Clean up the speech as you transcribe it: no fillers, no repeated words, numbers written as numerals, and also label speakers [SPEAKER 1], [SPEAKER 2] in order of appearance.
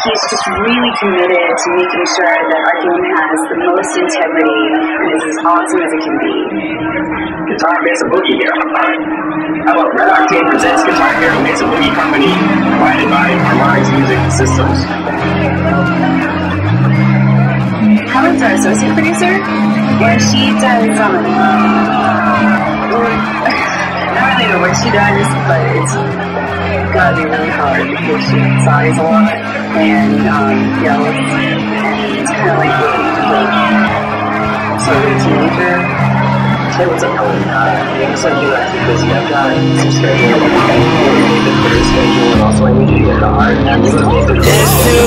[SPEAKER 1] he's just really committed to making sure that our game has the most integrity and is as awesome as it can be.
[SPEAKER 2] Guitar Mesa Boogie here. How about Red Octane presents Guitar Hero Mesa Boogie Company, provided by Harmonix Music Systems.
[SPEAKER 1] Helen's our associate producer, and she does, I don't really know what she does, but it's gotta be really hard because she sighs a lot and yells, and it's kind of like sort of a teenager.
[SPEAKER 2] Hey, what's up, Helen? Looks like you're actually busy. I've got some schedule, the career schedule, and also I need you to get the art. And this is